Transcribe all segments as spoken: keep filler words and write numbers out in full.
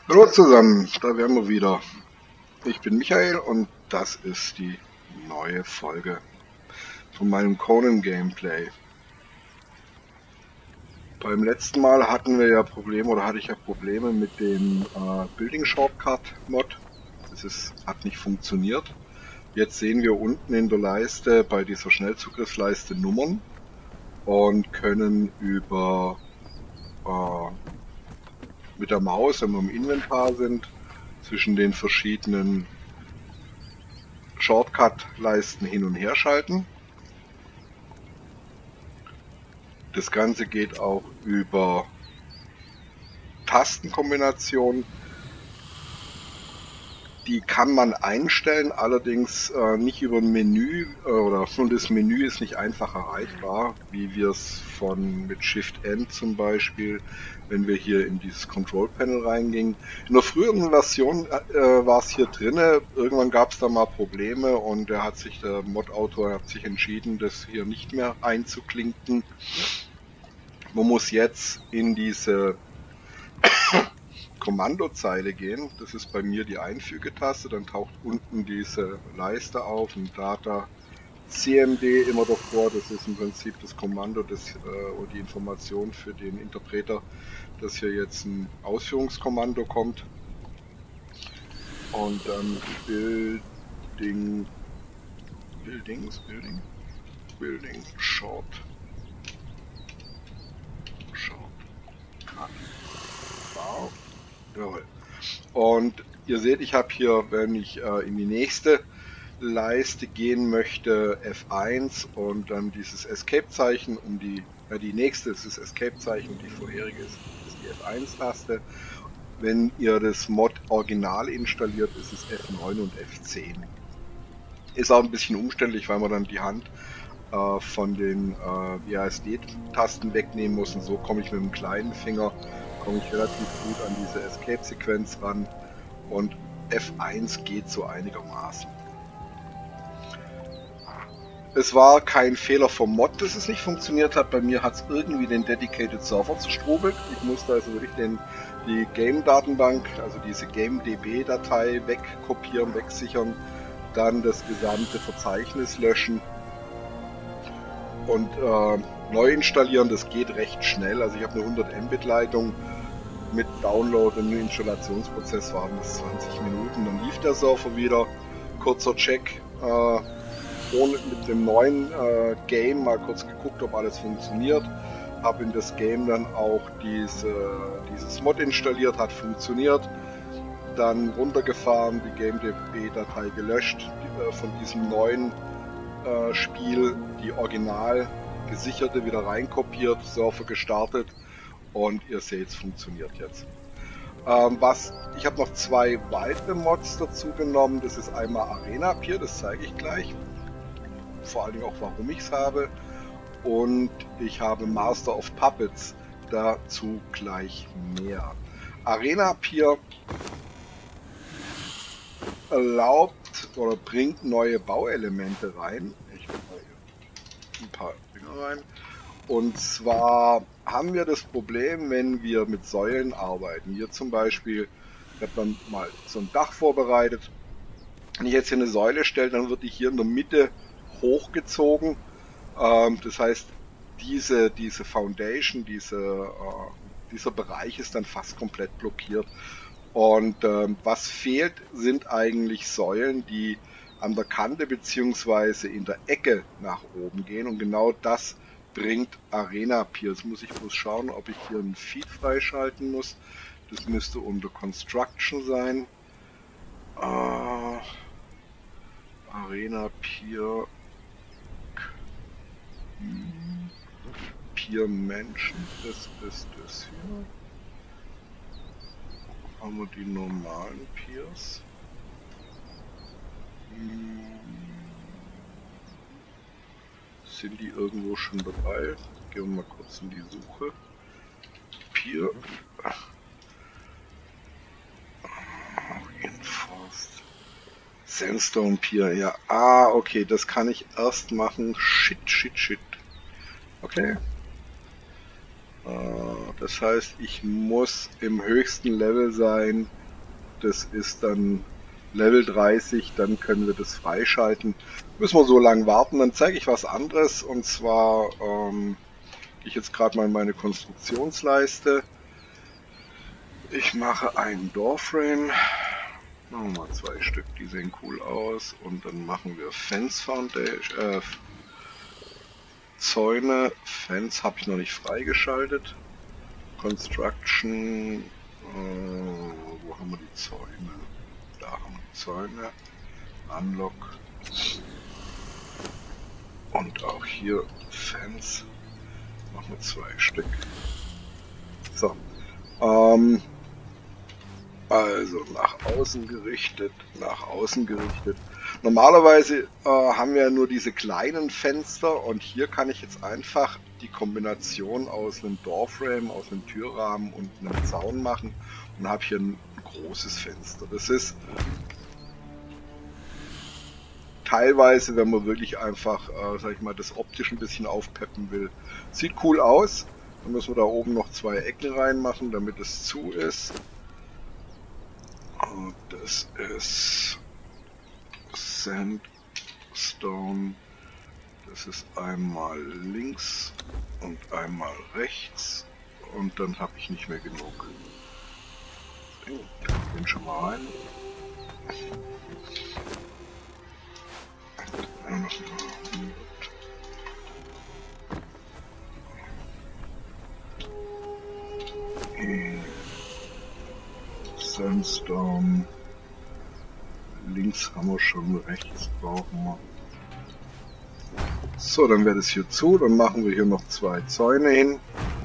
Hallo zusammen, da wären wir wieder. Ich bin Michael und das ist die neue Folge von meinem Conan Gameplay. Beim letzten Mal hatten wir ja Probleme oder hatte ich ja Probleme mit dem äh, Building Shortcut Mod. Das ist, hat nicht funktioniert. Jetzt sehen wir unten in der Leiste bei dieser Schnellzugriffsleiste Nummern und können über äh, mit der Maus, wenn wir im Inventar sind, zwischen den verschiedenen Shortcut-Leisten hin und her schalten. Das Ganze geht auch über Tastenkombinationen. Die kann man einstellen, allerdings äh, nicht über ein Menü äh, oder und das Menü ist nicht einfach erreichbar, wie wir es von mit Shift N zum Beispiel, wenn wir hier in dieses Control Panel reingingen. In der früheren Version äh, war es hier drinne. Irgendwann gab es da mal Probleme und er hat sich der Mod-Autor hat sich entschieden, das hier nicht mehr einzuklinken. Man muss jetzt in diese Kommandozeile gehen. Das ist bei mir die Einfügetaste. Dann taucht unten diese Leiste auf, ein Data C M D immer davor. Das ist im Prinzip das Kommando das, äh, oder die Information für den Interpreter, dass hier jetzt ein Ausführungskommando kommt. Und dann Building, Buildings, Building, Building, Short, Short, Cut, Wow. Jawohl. Und ihr seht, ich habe hier, wenn ich äh, in die nächste Leiste gehen möchte, F eins und dann dieses Escape-Zeichen, um die, äh, die nächste ist das Escape-Zeichen und die vorherige ist, ist die F eins-Taste. Wenn ihr das Mod original installiert, ist es F neun und F zehn. Ist auch ein bisschen umständlich, weil man dann die Hand äh, von den äh, W A S D-Tasten wegnehmen muss und so komme ich mit dem kleinen Finger komme ich relativ gut an diese Escape-Sequenz ran und F eins geht so einigermaßen. Es war kein Fehler vom Mod, dass es nicht funktioniert hat. Bei mir hat es irgendwie den Dedicated Server zerstrubelt. Ich musste also wirklich den, die Game-Datenbank, also diese GameDB-Datei wegkopieren, wegsichern, dann das gesamte Verzeichnis löschen und äh, neu installieren. Das geht recht schnell. Also ich habe eine hundert Mbit Leitung. Mit Download und Installationsprozess waren das zwanzig Minuten. Dann lief der Server wieder. Kurzer Check. Äh, ohne mit dem neuen äh, Game mal kurz geguckt, ob alles funktioniert. Habe in das Game dann auch diese, dieses Mod installiert, hat funktioniert. Dann runtergefahren, die GameDB-Datei gelöscht die, äh, von diesem neuen äh, Spiel, die original gesicherte wieder reinkopiert, Surfer gestartet und ihr seht, es funktioniert jetzt. Ähm, was, ich habe noch zwei weitere Mods dazu genommen. Das ist einmal Arena Pier, das zeige ich gleich. Vor allen Dingen auch, warum ich es habe. Und ich habe Master of Puppets, dazu gleich mehr. Arena Pier erlaubt oder bringt neue Bauelemente rein. Ich mache mal hier ein paar Dinger rein. Und zwar haben wir das Problem, wenn wir mit Säulen arbeiten. Hier zum Beispiel, ich habe dann mal so ein Dach vorbereitet. Wenn ich jetzt hier eine Säule stelle, dann wird die hier in der Mitte hochgezogen. Ähm, das heißt, diese, diese Foundation, diese, äh, dieser Bereich ist dann fast komplett blockiert. Und ähm, was fehlt, sind eigentlich Säulen, die an der Kante beziehungsweise in der Ecke nach oben gehen. Und genau das bringt Arena Pier. Jetzt muss ich bloß schauen, ob ich hier einen Feed freischalten muss. Das müsste unter Construction sein. Äh, Arena Pier. Hm, Pier Menschen. Das ist das hier. Haben wir die normalen Piers? Hm. Sind die irgendwo schon dabei? Gehen wir mal kurz in die Suche. Pier. Reinforced. Sandstone Pier, ja. Ah, okay, das kann ich erst machen. Shit, shit, shit. Okay. Äh, das heißt, ich muss im höchsten Level sein. Das ist dann Level dreißig, dann können wir das freischalten. Müssen wir so lange warten, dann zeige ich was anderes. Und zwar ähm, gehe ich jetzt gerade mal in meine Konstruktionsleiste. Ich mache einen Doorframe. Machen wir mal zwei Stück, die sehen cool aus. Und dann machen wir Fence Foundation, äh, Zäune. Fence habe ich noch nicht freigeschaltet. Construction, äh, wo haben wir die Zäune? Da haben wir die Zäune. Unlock. Und auch hier Fence. Machen wir zwei Stück. So. Ähm, also nach außen gerichtet, nach außen gerichtet. Normalerweise äh, haben wir nur diese kleinen Fenster und hier kann ich jetzt einfach die Kombination aus einem Doorframe, aus einem Türrahmen und einem Zaun machen und habe hier ein großes Fenster. Das ist teilweise, wenn man wirklich einfach, äh, sag ich mal, das optisch ein bisschen aufpeppen will. Sieht cool aus. Dann müssen wir da oben noch zwei Ecken reinmachen, damit es zu ist. Und das ist Sandstone. Das ist einmal links und einmal rechts. Und dann habe ich nicht mehr genug. Den schon mal rein. Sandstone. Links haben wir schon, rechts brauchen wir. So, dann wäre das hier zu. Dann machen wir hier noch zwei Zäune hin.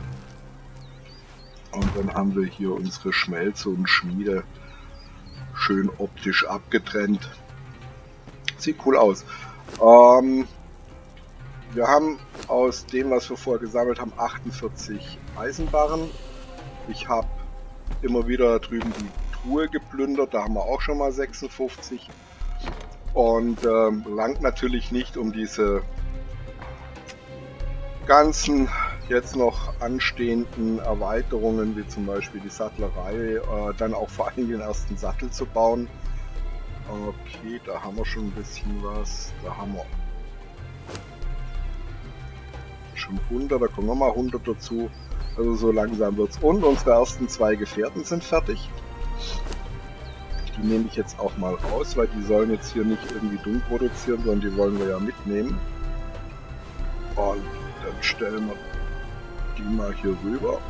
Und dann haben wir hier unsere Schmelze und Schmiede schön optisch abgetrennt. Sieht cool aus. Ähm, wir haben aus dem, was wir vorher gesammelt haben, achtundvierzig Eisenbarren. Ich habe immer wieder drüben die Truhe geplündert, da haben wir auch schon mal sechsundfünfzig. Und ähm, langt natürlich nicht, um diese ganzen jetzt noch anstehenden Erweiterungen, wie zum Beispiel die Sattlerei, äh, dann auch vor allem den ersten Sattel zu bauen. Okay, da haben wir schon ein bisschen was. Da haben wir schon hundert, da kommen nochmal hundert dazu. Also so langsam wird's. Und unsere ersten zwei Gefährten sind fertig. Die nehme ich jetzt auch mal raus, weil die sollen jetzt hier nicht irgendwie dumm produzieren, sondern die wollen wir ja mitnehmen. Und dann stellen wir die mal hier rüber.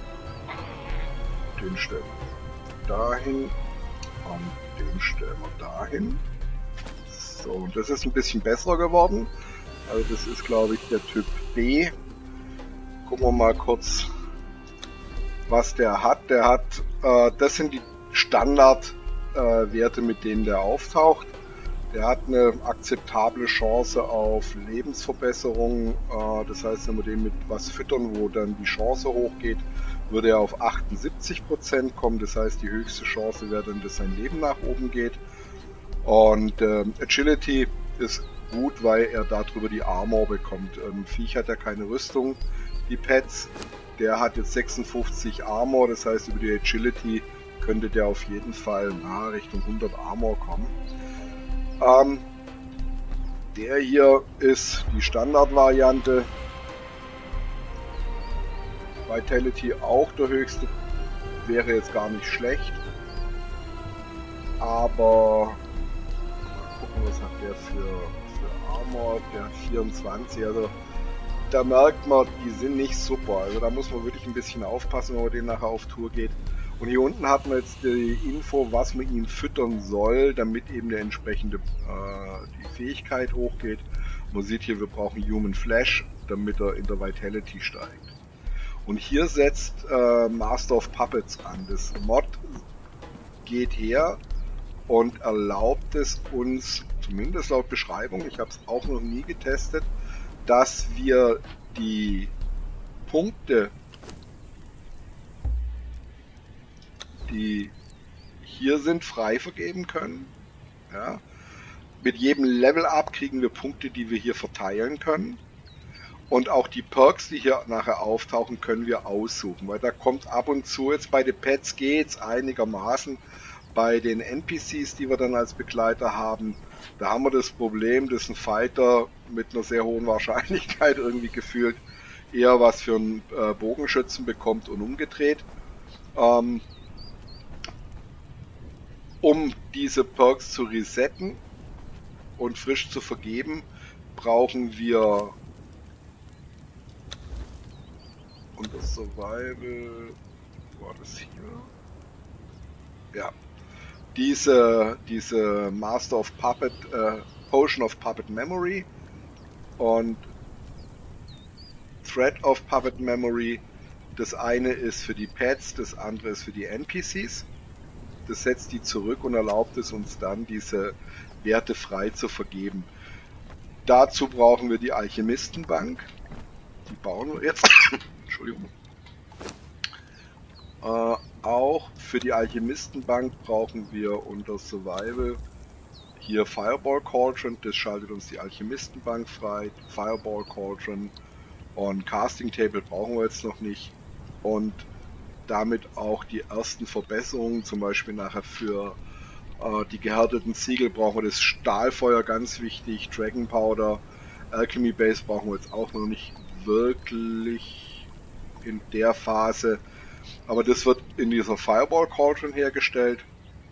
Den stellen wir dahin. Und den stellen wir dahin. So, und das ist ein bisschen besser geworden. Also das ist, glaube ich, der Typ B. Gucken wir mal kurz, was der hat. Der hat, äh, das sind die Standardwerte, äh, mit denen der auftaucht. Der hat eine akzeptable Chance auf Lebensverbesserung. Äh, das heißt, wenn wir den mit was füttern, wo dann die Chance hochgeht, würde er auf achtundsiebzig Prozent kommen. Das heißt, die höchste Chance wäre dann, dass sein Leben nach oben geht. Und äh, Agility ist gut, weil er darüber die Armor bekommt. Ähm, Viech hat ja keine Rüstung. Die Pets, der hat jetzt sechsundfünfzig Armor, das heißt, über die Agility könnte der auf jeden Fall nahe Richtung hundert Armor kommen. Ähm, der hier ist die Standardvariante. Vitality auch der höchste, wäre jetzt gar nicht schlecht. Aber mal gucken, was hat der für, für Armor, der hat vierundzwanzig, also da merkt man, die sind nicht super. Also da muss man wirklich ein bisschen aufpassen, wenn man den nachher auf Tour geht. Und hier unten hat man jetzt die Info, was man ihn füttern soll, damit eben der entsprechende äh, die Fähigkeit hochgeht. Man sieht hier, wir brauchen Human Flesh, damit er in der Vitality steigt. Und hier setzt äh, Master of Puppets an. Das Mod geht her und erlaubt es uns, zumindest laut Beschreibung, ich habe es auch noch nie getestet, dass wir die Punkte, die hier sind, frei vergeben können. Ja. Mit jedem Level Up kriegen wir Punkte, die wir hier verteilen können. Und auch die Perks, die hier nachher auftauchen, können wir aussuchen, weil da kommt ab und zu, jetzt bei den Pets geht's einigermaßen, bei den N P Cs, die wir dann als Begleiter haben, da haben wir das Problem, dass ein Fighter mit einer sehr hohen Wahrscheinlichkeit irgendwie gefühlt eher was für einen äh, Bogenschützen bekommt und umgedreht. Ähm, um diese Perks zu resetten und frisch zu vergeben, brauchen wir unter Survival, war das hier? Ja, diese, diese Master of Puppet, äh, Potion of Puppet Memory und Thread of Puppet Memory. Das eine ist für die Pets, das andere ist für die N P Cs. Das setzt die zurück und erlaubt es uns dann, diese Werte frei zu vergeben. Dazu brauchen wir die Alchemistenbank. Die bauen wir jetzt. Entschuldigung. Äh, auch für die Alchemistenbank brauchen wir unter Survival hier Fireball Cauldron. Das schaltet uns die Alchemistenbank frei. Fireball Cauldron und Casting Table brauchen wir jetzt noch nicht. Und damit auch die ersten Verbesserungen, zum Beispiel nachher für äh, die gehärteten Ziegel brauchen wir das Stahlfeuer, ganz wichtig, Dragon Powder, Alchemy Base brauchen wir jetzt auch noch nicht wirklich in der Phase, aber das wird in dieser Fireball Cauldron hergestellt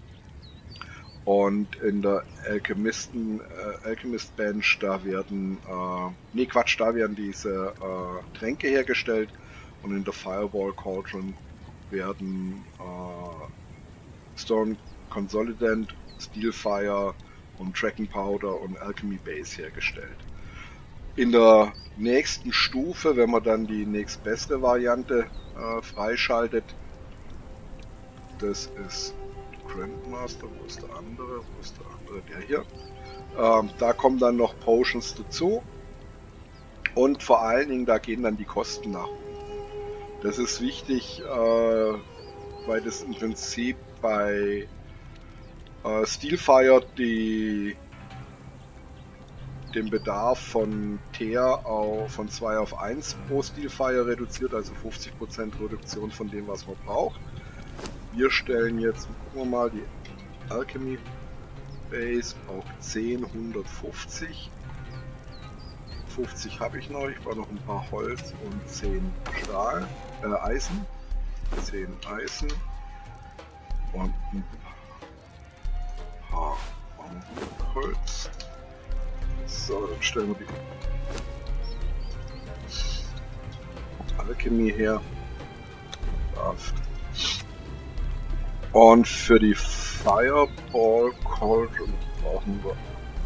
und in der Alchemisten, äh, Alchemist Bench, da werden, äh, nee Quatsch, da werden diese äh, Tränke hergestellt und in der Fireball Cauldron werden äh, Stone Consolidant, Steelfire und Dragon Powder und Alchemy Base hergestellt. In der nächsten Stufe, wenn man dann die nächstbessere Variante äh, freischaltet, das ist Grandmaster, wo ist der andere, wo ist der andere, der hier. Ähm, da kommen dann noch Potions dazu und vor allen Dingen, da gehen dann die Kosten nach oben. Das ist wichtig, äh, weil das im Prinzip bei äh, Steelfire die, den Bedarf von Teer auf, von zwei auf eins pro Steelfire reduziert, also fünfzig Prozent Reduktion von dem, was man braucht. Wir stellen jetzt, gucken wir mal, die Alchemy Base braucht zehn, hundertfünfzig. fünfzig habe ich noch, ich brauche noch ein paar Holz und zehn Stahl, äh, Eisen. zehn Eisen und ein paar Holz. So, dann stellen wir die Alchemie her. Und für die Fireball Cauldron brauchen wir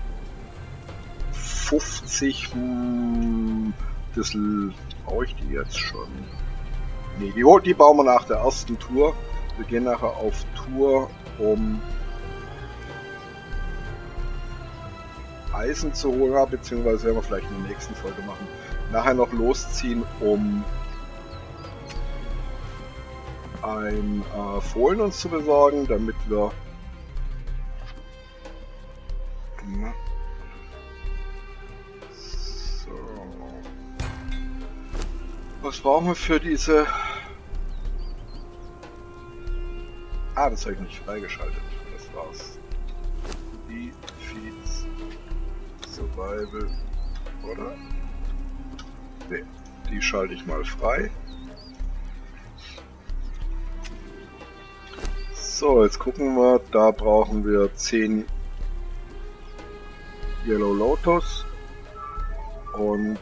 fünfzig. Das brauche ich die jetzt schon. Ne, die, die bauen wir nach der ersten Tour. Wir gehen nachher auf Tour, um Eisen zu holen, beziehungsweise werden wir vielleicht in der nächsten Folge machen. Nachher noch losziehen, um ein äh, Fohlen uns zu besorgen, damit wir na, so. Was brauchen wir für diese? Ah, das habe ich nicht freigeschaltet. Das war's. Die Feeds Survival, oder? Ne, die schalte ich mal frei. So, jetzt gucken wir, da brauchen wir zehn Yellow Lotus und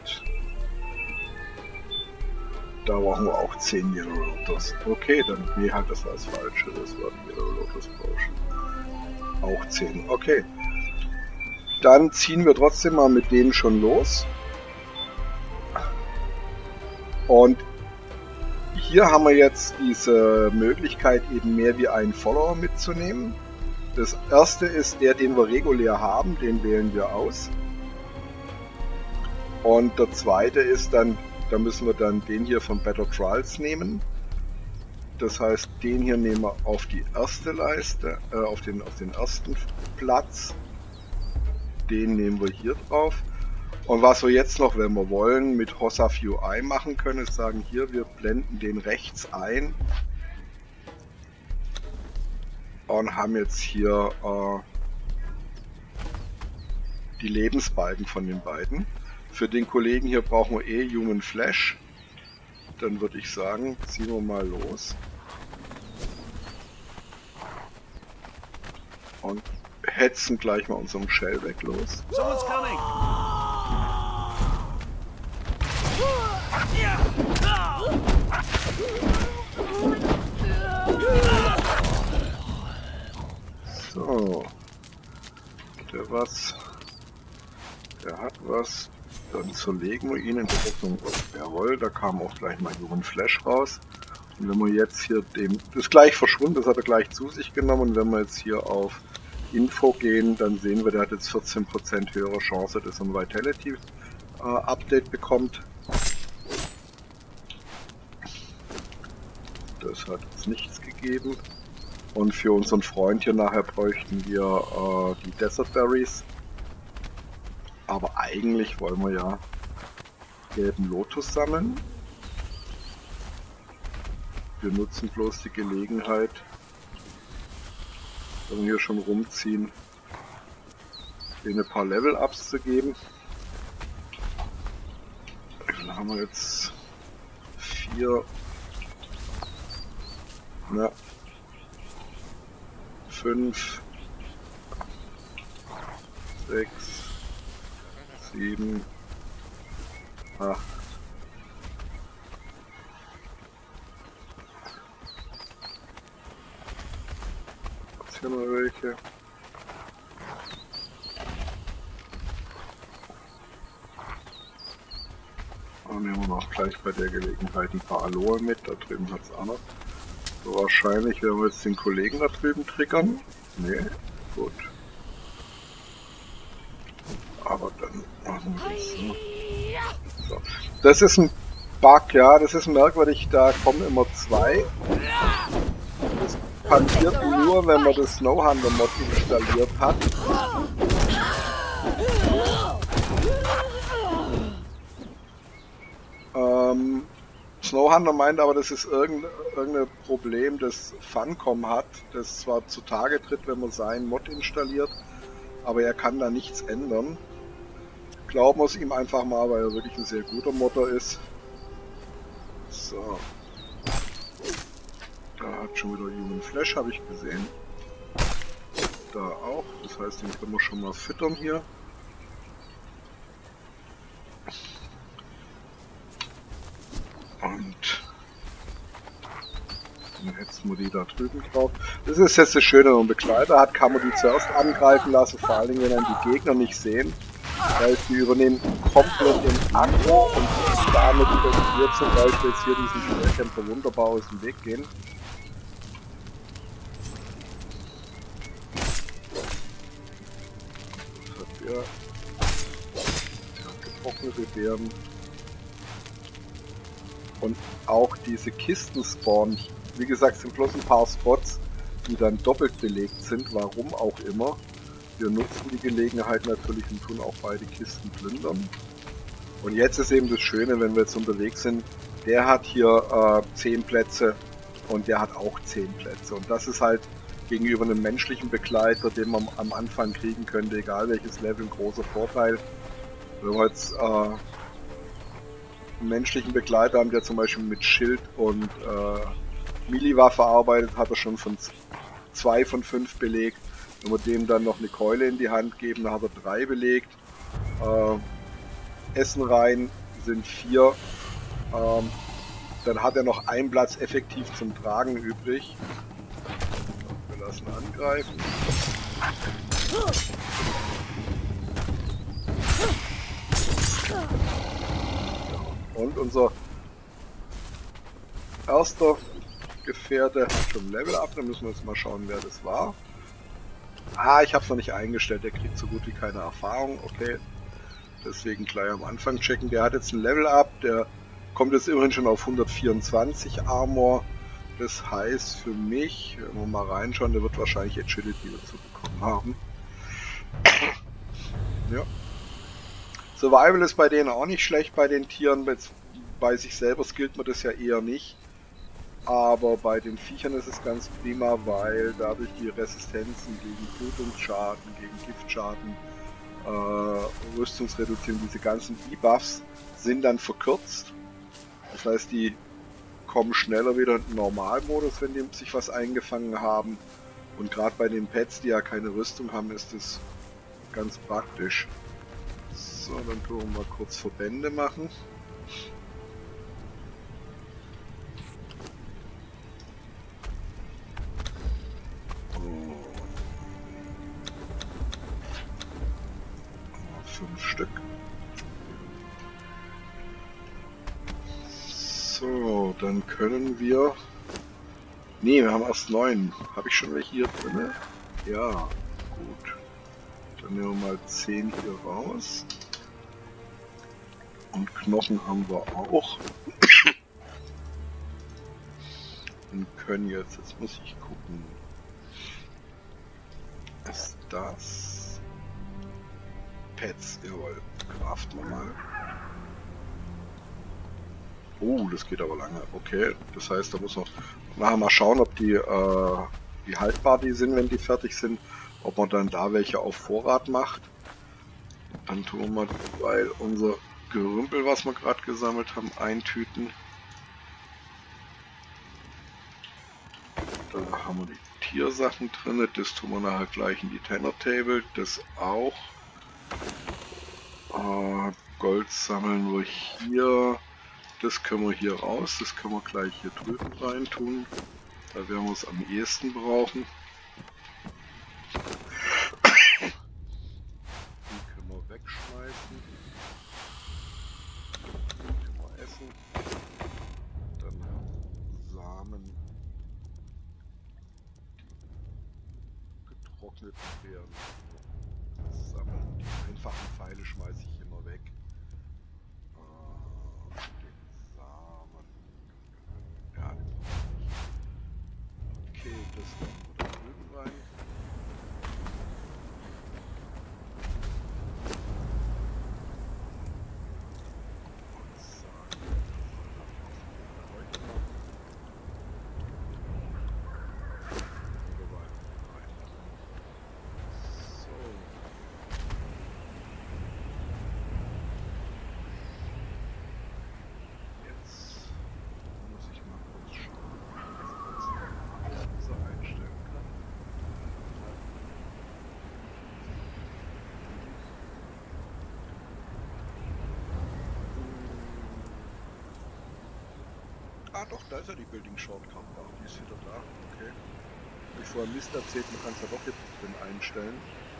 da brauchen wir auch zehn Yellow Lotus. Okay, dann, nee, halt, das war das Falsche, das war die Yellow Lotus Potion. Auch zehn, okay. Dann ziehen wir trotzdem mal mit denen schon los. Und hier haben wir jetzt diese Möglichkeit, eben mehr wie einen Follower mitzunehmen. Das erste ist der, den wir regulär haben, den wählen wir aus. Und der zweite ist dann, da müssen wir dann den hier von Better Trials nehmen. Das heißt, den hier nehmen wir auf die erste Leiste, äh, auf den, auf den ersten Platz. Den nehmen wir hier drauf. Und was wir jetzt noch, wenn wir wollen, mit Hossaf U I machen können, ist sagen, hier, wir blenden den rechts ein und haben jetzt hier äh, die Lebensbalken von den beiden. Für den Kollegen hier brauchen wir eh Human Flash. Dann würde ich sagen, ziehen wir mal los. Und hetzen gleich mal unseren Shell weg los. Someone's coming. So. Der was. Der hat was. Dann zerlegen wir ihn in der Hoffnung, jawohl, da kam auch gleich mal Human Flash raus. Und wenn wir jetzt hier dem, das ist gleich verschwunden, das hat er gleich zu sich genommen. Und wenn wir jetzt hier auf Info gehen, dann sehen wir, der hat jetzt vierzehn Prozent höhere Chance, dass er ein Vitality äh, Update bekommt. Das hat jetzt nichts gegeben. Und für unseren Freund hier nachher bräuchten wir äh, die Desert Berries. Aber eigentlich wollen wir ja gelben Lotus sammeln. Wir nutzen bloß die Gelegenheit, wenn wir hier schon rumziehen, denen ein paar Level-Ups zu geben. Dann haben wir jetzt vier, na, fünf, sechs, sieben, acht. Jetzt hier noch welche. Und nehmen wir noch gleich bei der Gelegenheit ein paar Aloe mit. Da drüben hat es auch noch. So wahrscheinlich werden wir jetzt den Kollegen da drüben triggern. Nee, gut. Aber dann machen wir das so. So. Das ist ein Bug, ja, das ist merkwürdig, da kommen immer zwei. Das passiert nur, wenn man das Snowhunter Mod installiert hat. Ähm, Snowhunter meint aber, das ist irgendein, irgendein Problem, das Funcom hat, das zwar zutage tritt, wenn man seinen Mod installiert, aber er kann da nichts ändern. Glauben wir es ihm einfach mal, weil er wirklich ein sehr guter Modder ist. So. Da hat schon wieder Human Flash, habe ich gesehen. Da auch, das heißt, den können wir schon mal füttern hier. Und dann hetzen wir die da drüben drauf. Das ist jetzt das Schöne, wenn man Begleiter hat, kann man die zuerst angreifen lassen, vor allen Dingen, wenn dann die Gegner nicht sehen. Weil die übernehmen komplett den Aggro und damit können wir zum Beispiel jetzt hier diesen Schwerkämpfer wunderbar aus dem Weg gehen. Das hat der, der hat getrocknete Beeren. Und auch diese Kisten spawnen, wie gesagt, sind bloß ein paar Spots, die dann doppelt belegt sind, warum auch immer. Wir nutzen die Gelegenheit natürlich und tun auch beide Kisten plündern. Und jetzt ist eben das Schöne, wenn wir jetzt unterwegs sind, der hat hier äh, zehn Plätze und der hat auch zehn Plätze. Und das ist halt gegenüber einem menschlichen Begleiter, den man am Anfang kriegen könnte, egal welches Level, ein großer Vorteil. Wenn wir jetzt äh, einen menschlichen Begleiter haben, der zum Beispiel mit Schild und äh, Melee-Waffe arbeitet, hat er schon von zwei von fünf belegt. Wenn wir dem dann noch eine Keule in die Hand geben, dann hat er drei belegt. Äh, Essen rein sind vier. Ähm, dann hat er noch einen Platz effektiv zum Tragen übrig. Wir lassen angreifen. Und unser erster Gefährte hat schon Level up. Dann müssen wir jetzt mal schauen, wer das war. Ah, ich habe es noch nicht eingestellt, der kriegt so gut wie keine Erfahrung, okay. Deswegen gleich am Anfang checken. Der hat jetzt ein Level up, der kommt jetzt immerhin schon auf hundertvierundzwanzig Armor. Das heißt für mich, wenn wir mal reinschauen, der wird wahrscheinlich Agility dazu bekommen haben. Ja. Survival ist bei denen auch nicht schlecht, bei den Tieren. Bei sich selber skillt man das ja eher nicht. Aber bei den Viechern ist es ganz prima, weil dadurch die Resistenzen gegen Blutungsschaden, gegen Giftschaden, äh, Rüstungsreduzierung, diese ganzen Debuffs sind dann verkürzt. Das heißt, die kommen schneller wieder in den Normalmodus, wenn die sich was eingefangen haben. Und gerade bei den Pets, die ja keine Rüstung haben, ist das ganz praktisch. So, dann tun wir mal kurz Verbände machen. Fünf Stück. So, dann können wir... Ne, wir haben erst neun. Habe ich schon welche hier drin? Ja, gut. Dann nehmen wir mal zehn hier raus. Und Knochen haben wir auch. Und können jetzt, jetzt muss ich gucken. Ist das... Pets, jawohl. Craften wir mal. Oh, das geht aber lange. Okay, das heißt, da muss noch nachher mal schauen, ob die, äh, wie haltbar die sind, wenn die fertig sind. Ob man dann da welche auf Vorrat macht. Dann tun wir mal, weil unser Gerümpel, was wir gerade gesammelt haben, eintüten. Da haben wir die Tiersachen drin. Das tun wir nachher gleich in die Tanner Table. Das auch. Äh, Gold sammeln wir hier. Das können wir hier raus. Das können wir gleich hier drüben rein tun. Da werden wir es am ehesten brauchen. Die können wir wegschmeißen. Die können wir essen. Dann Samen. Die getrockneten Beeren. Sammeln. Die einfachen Pfeile schmeiße ich immer weg. Den Samen. Ja, den brauche ich nicht. Okay, das machen wir da drüben rein. Ah doch, da ist ja die Building Shortcut. Ach, die ist wieder da. Okay. Hab ich vorher Mist erzählt, man kann es ja doch jetzt drin einstellen.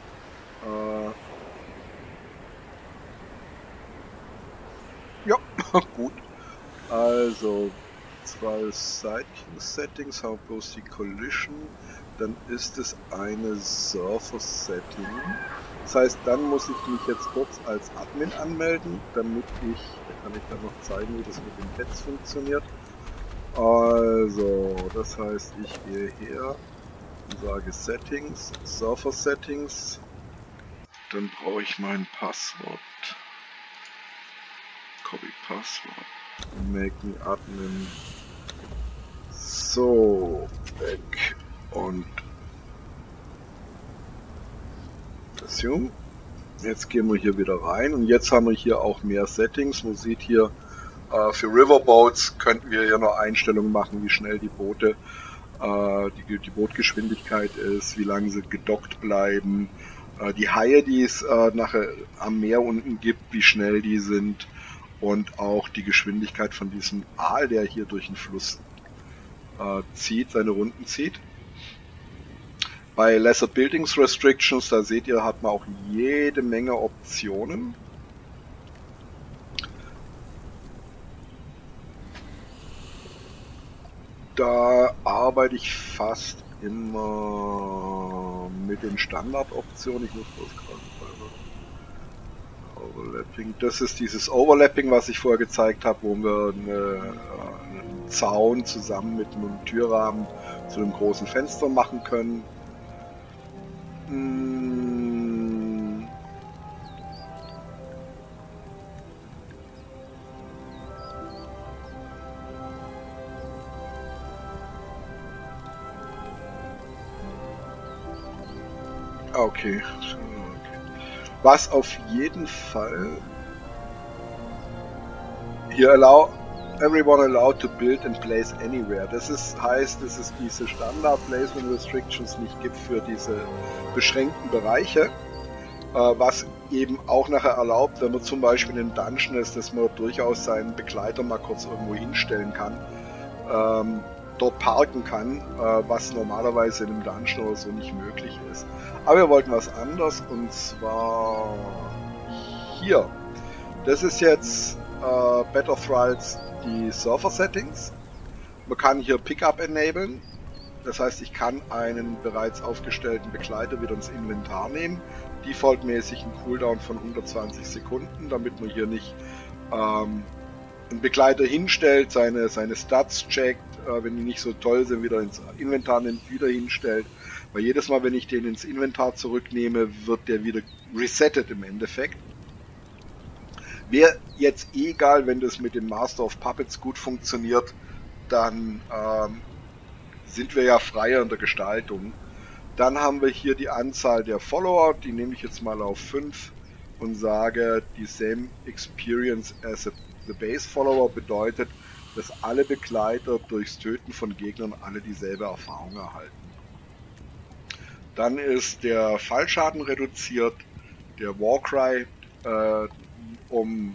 Äh ja, gut. Also, zwei Settings haben bloß die Collision. Dann ist es eine Surfer-Setting. Das heißt, dann muss ich mich jetzt kurz als Admin anmelden, damit ich, da kann ich dann noch zeigen, wie das mit den Pets funktioniert. Also, das heißt, ich gehe her und sage Settings, Surfer Settings. Dann brauche ich mein Passwort. Copy Passwort. Make me Admin. So, weg. Und Assume. Jetzt gehen wir hier wieder rein und jetzt haben wir hier auch mehr Settings. Man sieht hier, äh, für Riverboats könnten wir hier noch Einstellungen machen, wie schnell die Boote, äh, die, die Bootgeschwindigkeit ist, wie lange sie gedockt bleiben, äh, die Haie, die es äh, nachher am Meer unten gibt, wie schnell die sind und auch die Geschwindigkeit von diesem Aal, der hier durch den Fluss äh, zieht, seine Runden zieht. Bei Lesser Buildings Restrictions, da seht ihr, hat man auch jede Menge Optionen. Da arbeite ich fast immer mit den Standardoptionen. Ich muss bloß gerade Overlapping. Das ist dieses Overlapping, was ich vorher gezeigt habe, wo wir eine, einen Zaun zusammen mit einem Türrahmen zu einem großen Fenster machen können. Okay. okay. Was auf jeden Fall hier allow everyone allowed to build and place anywhere. Das ist, heißt, dass es diese Standard Placement Restrictions nicht gibt für diese beschränkten Bereiche, äh, was eben auch nachher erlaubt, wenn man zum Beispiel in einem Dungeon ist, dass man durchaus seinen Begleiter mal kurz irgendwo hinstellen kann, ähm, dort parken kann, äh, was normalerweise in einem Dungeon oder so nicht möglich ist. Aber wir wollten was anderes, und zwar hier. Das ist jetzt äh, Battle Thralls die Server-Settings. Man kann hier Pickup enablen. Das heißt, ich kann einen bereits aufgestellten Begleiter wieder ins Inventar nehmen. Defaultmäßig einen Cooldown von hundertzwanzig Sekunden, damit man hier nicht ähm, einen Begleiter hinstellt, seine, seine Stats checkt, äh, wenn die nicht so toll sind, wieder ins Inventar nimmt, wieder hinstellt. Weil jedes Mal, wenn ich den ins Inventar zurücknehme, wird der wieder resettet im Endeffekt. Wäre jetzt egal, wenn das mit dem Master of Puppets gut funktioniert, dann ähm, sind wir ja freier in der Gestaltung. Dann haben wir hier die Anzahl der Follower, die nehme ich jetzt mal auf fünf und sage, die same experience as a, the base Follower bedeutet, dass alle Begleiter durchs Töten von Gegnern alle dieselbe Erfahrung erhalten. Dann ist der Fallschaden reduziert, der Warcry, äh, um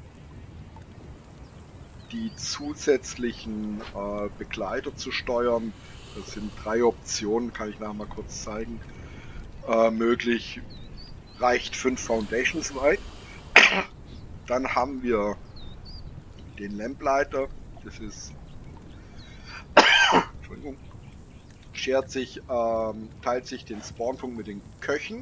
die zusätzlichen äh, Begleiter zu steuern. Das sind drei Optionen, kann ich nachher mal kurz zeigen. Äh, möglich, reicht fünf Foundations weit. Dann haben wir den Lamplighter, das ist, Entschuldigung, schert sich, ähm, teilt sich den Spawnpunkt mit den Köchen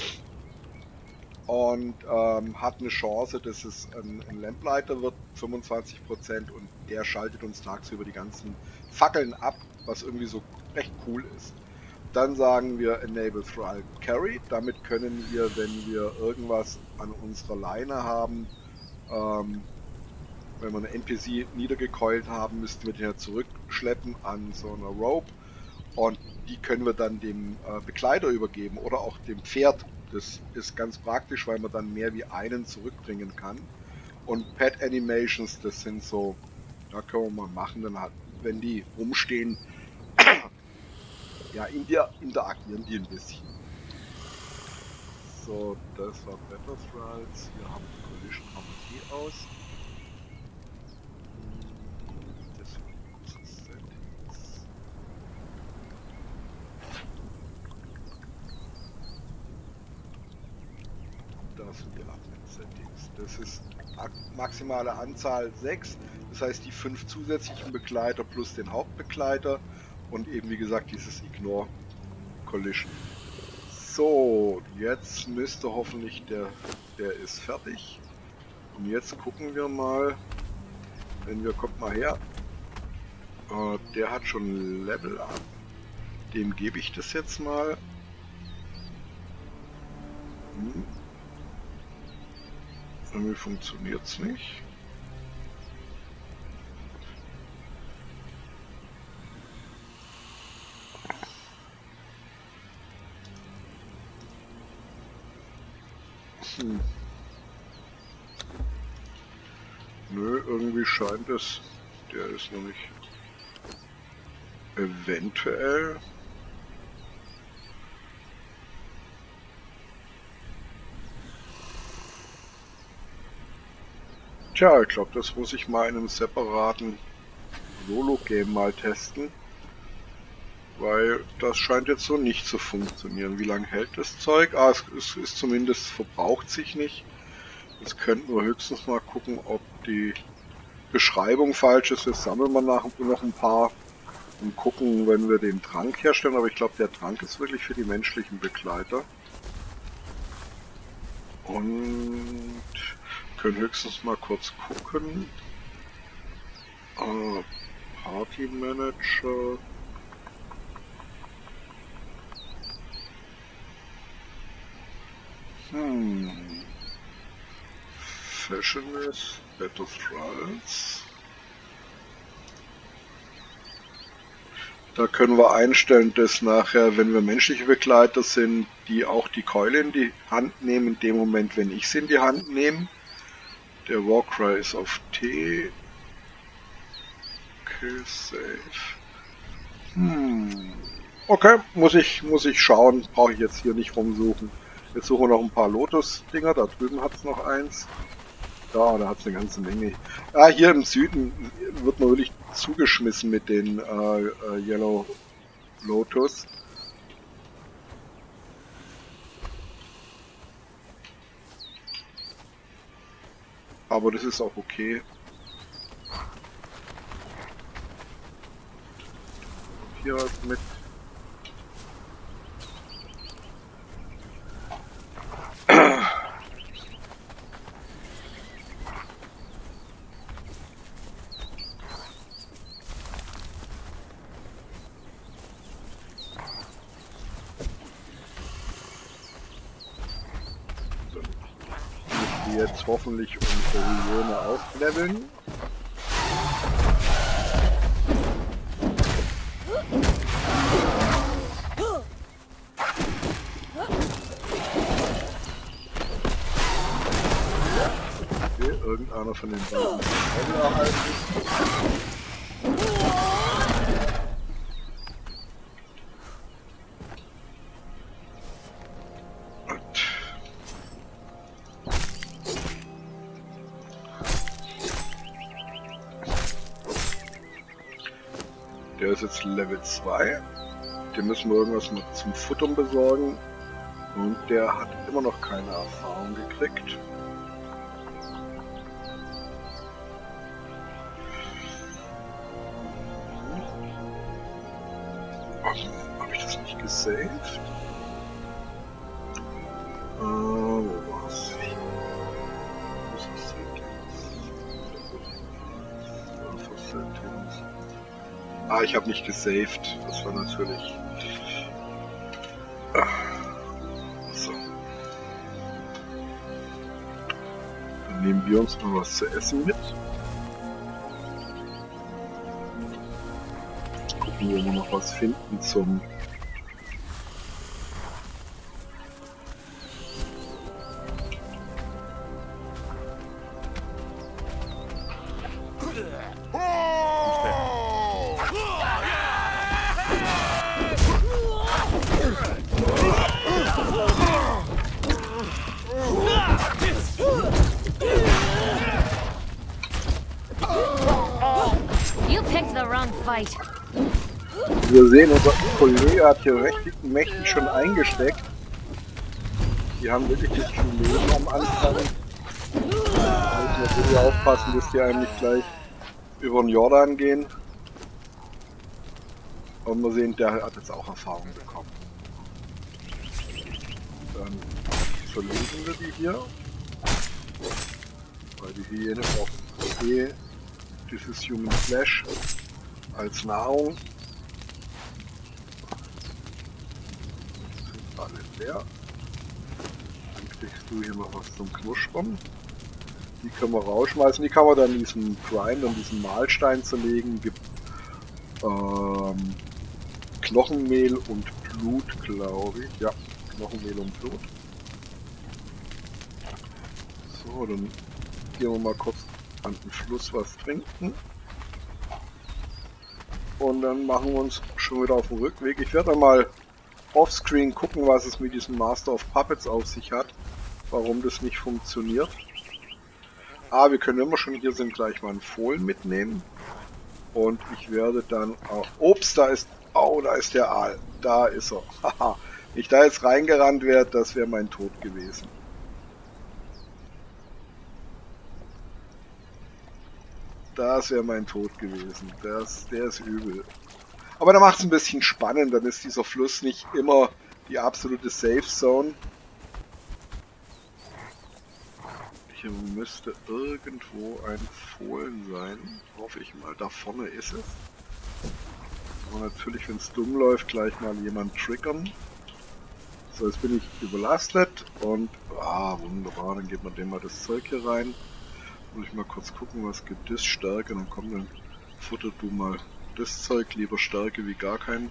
und ähm, hat eine Chance, dass es ein, ein Lamplighter wird, fünfundzwanzig Prozent, und der schaltet uns tagsüber die ganzen Fackeln ab, was irgendwie so recht cool ist. Dann sagen wir Enable Thrall Carry, damit können wir, wenn wir irgendwas an unserer Leine haben, ähm, wenn wir eine N P C niedergekeult haben, müssten wir den ja zurückschleppen an so einer Rope, und die können wir dann dem äh, Begleiter übergeben oder auch dem Pferd. Das ist ganz praktisch, weil man dann mehr wie einen zurückbringen kann. Und Pet Animations, das sind so, da können wir mal machen, dann hat, wenn die rumstehen, ja, in der interagieren die ein bisschen. So, das war Battle Thralls. Wir haben die Collision haben wir eh aus. Das sind unsere Settings. Das sind die Admin-Settings. Das ist maximale Anzahl sechs. Das heißt, die fünf zusätzlichen Begleiter plus den Hauptbegleiter und eben wie gesagt dieses Ignore Collision. So, jetzt müsste hoffentlich der, der ist fertig. Und jetzt gucken wir mal, wenn wir, kommt mal her, äh, der hat schon Level Up. Dem gebe ich das jetzt mal. Hm. Irgendwie funktioniert es nicht. Hm. Nö, irgendwie scheint es, der ist noch nicht. Eventuell. Tja, ich glaube, das muss ich mal in einem separaten Solo-Game mal testen. Weil das scheint jetzt so nicht zu funktionieren. Wie lange hält das Zeug? Ah, es, es ist zumindest, verbraucht sich nicht. Jetzt könnten wir höchstens mal gucken, ob die Beschreibung falsch ist. Jetzt sammeln wir nach, noch ein paar und gucken, wenn wir den Trank herstellen. Aber ich glaube, der Trank ist wirklich für die menschlichen Begleiter. Und können höchstens mal kurz gucken. Uh, Party Manager. Hmm. Fashionist, Battle Thralls. Da können wir einstellen, dass nachher, wenn wir menschliche Begleiter sind, die auch die Keule in die Hand nehmen, in dem Moment, wenn ich sie in die Hand nehme. Der Warcry ist auf T. Kill Safe. Hm. Okay, muss ich, muss ich schauen. Brauche ich jetzt hier nicht rumsuchen. Jetzt suchen wir noch ein paar Lotus-Dinger. Da drüben hat es noch eins. Da, da hat es eine ganze Menge. Ah, hier im Süden wird man wirklich zugeschmissen mit den äh, äh, Yellow Lotus. Aber das ist auch okay. Hier was mit. Jetzt hoffentlich unsere Hyäne aufleveln. Okay, irgendeiner von den beiden ist erhalten. Der ist jetzt Level zwei. Dem müssen wir irgendwas mit zum Futtern besorgen. Und der hat immer noch keine Erfahrung gekriegt. Habe ich das nicht gesaved? Äh, wo war's? Wo ist das Settings? Ah, ich habe nicht gesaved. Das war natürlich... So. Dann nehmen wir uns mal was zu essen mit. Gucken, wo wir noch was finden zum... Wir sehen, unser Kollege hat hier mächtig, mächtig schon eingesteckt. Die haben wirklich das viel Leben am Anfang. Da muss man natürlich aufpassen, dass die einem nicht gleich über den Jordan gehen. Und wir sehen, der hat jetzt auch Erfahrung bekommen. Dann verlegen wir die hier. Weil die Hyäne braucht eh dieses Human Flesh als Nahrung. Sind alle leer. Dann kriegst du hier noch was zum Knuspern. Die können wir rausschmeißen. Die kann man dann diesen Grind und diesen Mahlstein zerlegen. Gibt ähm, Knochenmehl und Blut, glaube ich. Ja, Knochenmehl und Blut. So, dann gehen wir mal kurz an den Fluss was trinken. Und dann machen wir uns schon wieder auf den Rückweg. Ich werde mal offscreen gucken, was es mit diesem Master of Puppets auf sich hat. Warum das nicht funktioniert. Ah, wir können, wenn wir schon hier sind, gleich mal einen Fohlen mitnehmen. Und ich werde dann auch... Ups, da ist... Oh, da ist der Aal. Da ist er. Haha. Wenn ich da jetzt reingerannt wäre, das wäre mein Tod gewesen. Das wäre mein Tod gewesen. Das, der ist übel. Aber da macht es ein bisschen spannend. Dann ist dieser Fluss nicht immer die absolute Safe Zone. Hier müsste irgendwo ein Fohlen sein. Hoffe ich mal. Da vorne ist es. Und natürlich, wenn es dumm läuft, gleich mal jemand triggern. So, jetzt bin ich überlastet. Und, ah, wunderbar. Dann gibt man dem mal das Zeug hier rein. Muss ich mal kurz gucken, was gibt es? Stärke, dann komm, dann futter du mal das Zeug, lieber Stärke wie gar kein.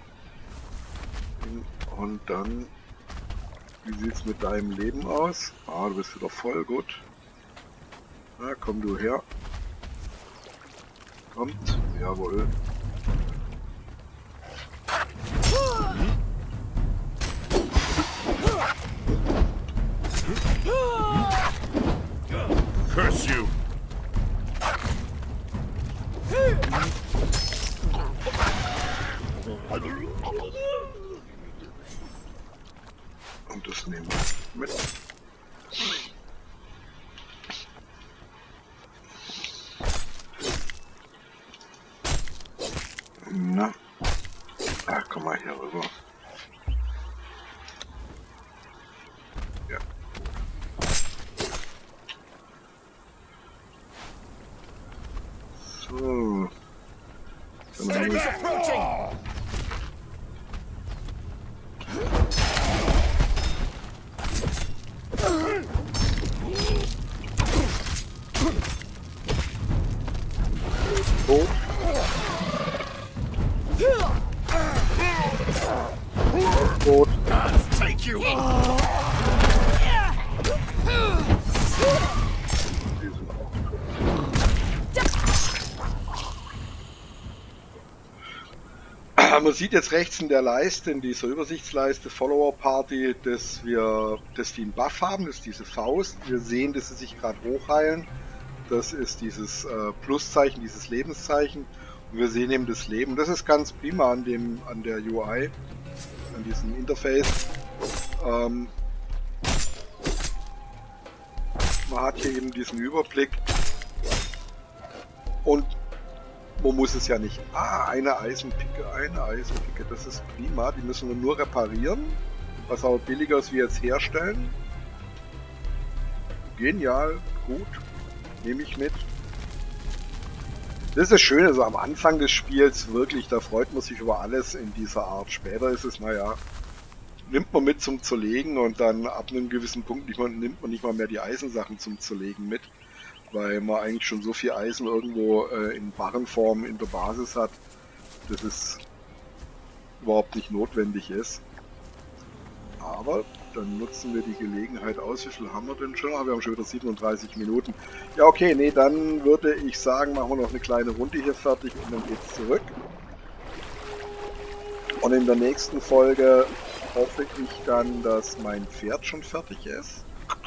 Und dann, wie sieht's mit deinem Leben aus? Ah, du bist wieder voll, gut. Na, komm du her. Kommt, jawohl. Curse you! Und das nehmen wir mit. Na, ah, komm mal hier rüber. Ja. So. Dann haben wir tot. Tot. Take you! Die sind auch tot. Man sieht jetzt rechts in der Leiste, in dieser Übersichtsleiste Follower Party, dass wir, dass die einen Buff haben, das ist diese Faust. Wir sehen, dass sie sich gerade hochheilen. Das ist dieses äh, Pluszeichen, dieses Lebenszeichen. Und wir sehen eben das Leben. Das ist ganz prima an dem, an der U I, an diesem Interface. Ähm, man hat hier eben diesen Überblick. Und man muss es ja nicht. Ah, eine Eisenpicke, eine Eisenpicke, das ist prima. Die müssen wir nur reparieren, was aber billiger ist wie jetzt herstellen. Genial, gut, nehme ich mit. Das ist das Schöne, so am Anfang des Spiels wirklich, da freut man sich über alles in dieser Art. Später ist es, naja, nimmt man mit zum Zerlegen und dann ab einem gewissen Punkt nicht mal, nimmt man nicht mal mehr die Eisensachen zum Zerlegen mit. Weil man eigentlich schon so viel Eisen irgendwo äh, in Barrenform in der Basis hat, dass es überhaupt nicht notwendig ist. Aber dann nutzen wir die Gelegenheit aus. Wie viel haben wir denn schon? Ah, wir haben schon wieder siebenunddreißig Minuten. Ja, okay, nee, dann würde ich sagen, machen wir noch eine kleine Runde hier fertig und dann geht's zurück. Und in der nächsten Folge hoffe ich dann, dass mein Pferd schon fertig ist.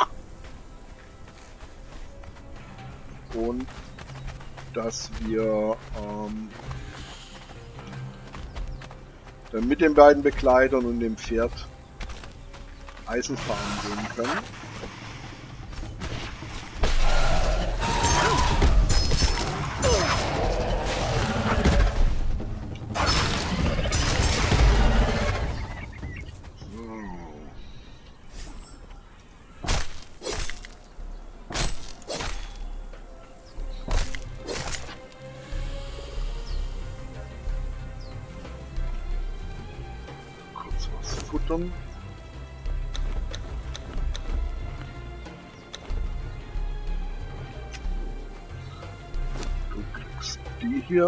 Und dass wir ähm, dann mit den beiden Begleitern und dem Pferd Eisen fahren gehen können. Futtern. Du kriegst die hier.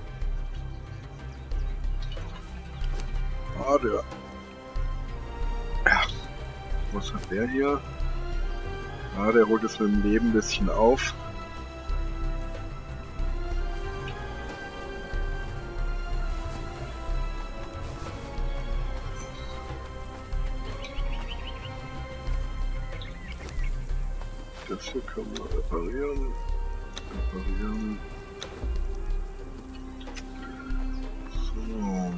Ah, der. Ja. Was hat der hier? Ah, der holt es mit dem Leben ein bisschen auf. Das hier können wir reparieren. Reparieren. So.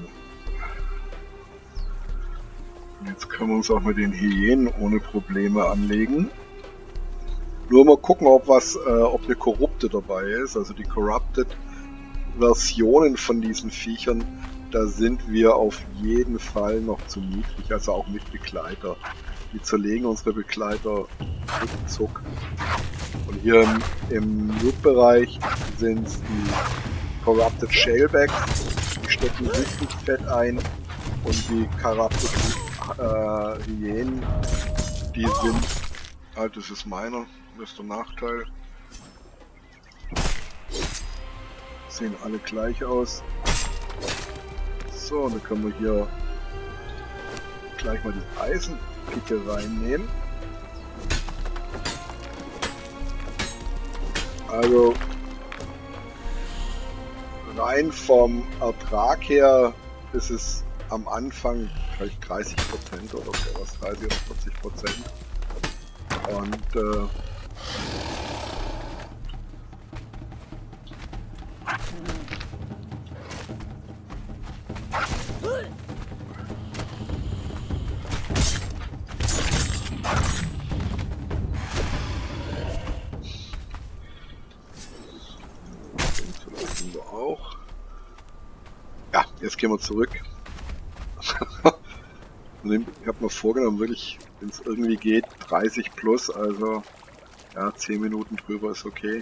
Jetzt können wir uns auch mit den Hyänen ohne Probleme anlegen. Nur mal gucken, ob was, äh, ob eine Korrupte dabei ist. Also die Corrupted Versionen von diesen Viechern, da sind wir auf jeden Fall noch zu niedrig. Also auch mit Begleiter. Die zerlegen unsere Begleiter ruckzuck. Und hier im, im Loot-Bereich sind es die Corrupted Shalebacks, die stecken richtig fett ein. Und die Corrupted äh, Hyänen, die sind, ah, das ist meiner, das ist der Nachteil. Sehen alle gleich aus. So, dann können wir hier gleich mal die Eisenpicke reinnehmen. Also rein vom Ertrag her ist es am Anfang vielleicht dreißig Prozent oder sowas, dreißig oder vierzig Prozent. Und äh, auch. Ja, jetzt gehen wir zurück. Ich habe mir vorgenommen, wirklich, wenn es irgendwie geht, dreißig plus, also ja, zehn Minuten drüber ist okay.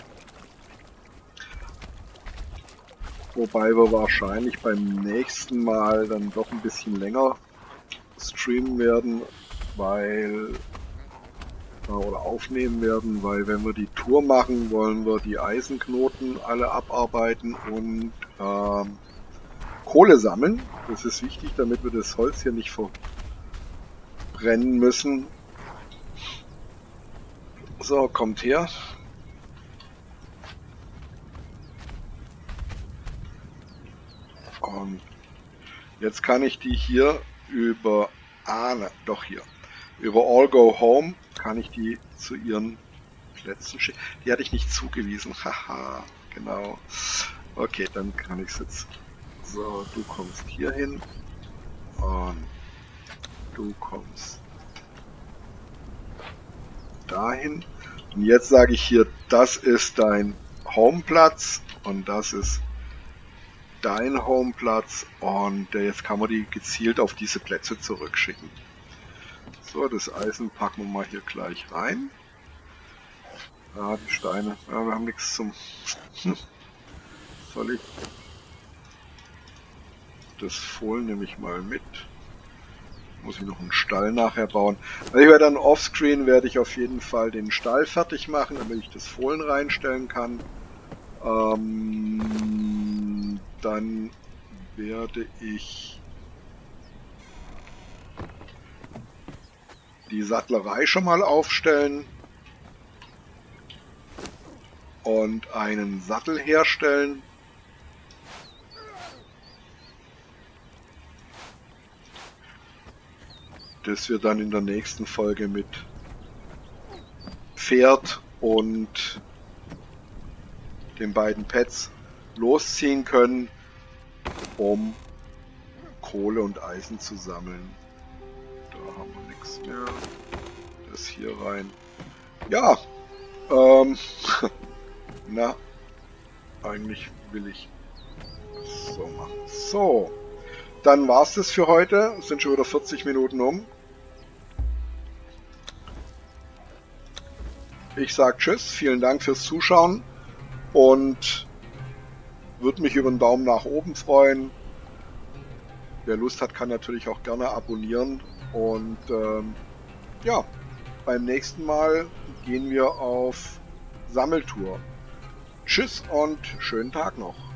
Wobei wir wahrscheinlich beim nächsten Mal dann doch ein bisschen länger streamen werden, weil oder aufnehmen werden, weil wenn wir die Tour machen, wollen wir die Eisenknoten alle abarbeiten und ähm, Kohle sammeln. Das ist wichtig, damit wir das Holz hier nicht verbrennen müssen. So, kommt her. Und jetzt kann ich die hier über, ah, ne, doch hier, über All Go Home kann ich die zu ihren Plätzen schicken. Die hatte ich nicht zugewiesen. Haha, genau. Okay, dann kann ich es jetzt. So, du kommst hier hin und du kommst dahin. Und jetzt sage ich hier, das ist dein Homeplatz und das ist dein Homeplatz und jetzt kann man die gezielt auf diese Plätze zurückschicken. So, das Eisen packen wir mal hier gleich rein. Ah, die Steine. Ja, wir haben nichts zum... Soll ich... Das Fohlen nehme ich mal mit. Muss ich noch einen Stall nachher bauen. Also ich werde dann offscreen, werde ich auf jeden Fall den Stall fertig machen, damit ich das Fohlen reinstellen kann. Ähm, dann werde ich die Sattlerei schon mal aufstellen und einen Sattel herstellen. Das wir dann in der nächsten Folge mit Pferd und den beiden Pets losziehen können, um Kohle und Eisen zu sammeln. Da haben wir nichts mehr. Das hier rein. Ja, ähm, na, eigentlich will ich das so machen. So, dann war's das für heute. Es sind schon wieder vierzig Minuten um. Ich sage Tschüss, vielen Dank fürs Zuschauen und würde mich über einen Daumen nach oben freuen. Wer Lust hat, kann natürlich auch gerne abonnieren. Und ähm, ja, beim nächsten Mal gehen wir auf Sammeltour. Tschüss und schönen Tag noch.